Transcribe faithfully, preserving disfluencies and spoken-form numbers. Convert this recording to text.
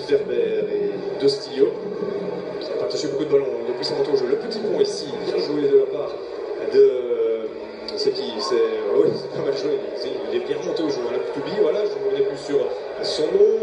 Ferber et De Stilio, qui n'a pas touché beaucoup de ballons depuis son entrée au jeu. Le petit pont ici, bien joué de la part de... C'est qui c'est... Oui, c'est pas mal joué, il est bien remonté au jeu. Hein. Toubi, voilà, je ne revenais plus sur son nom.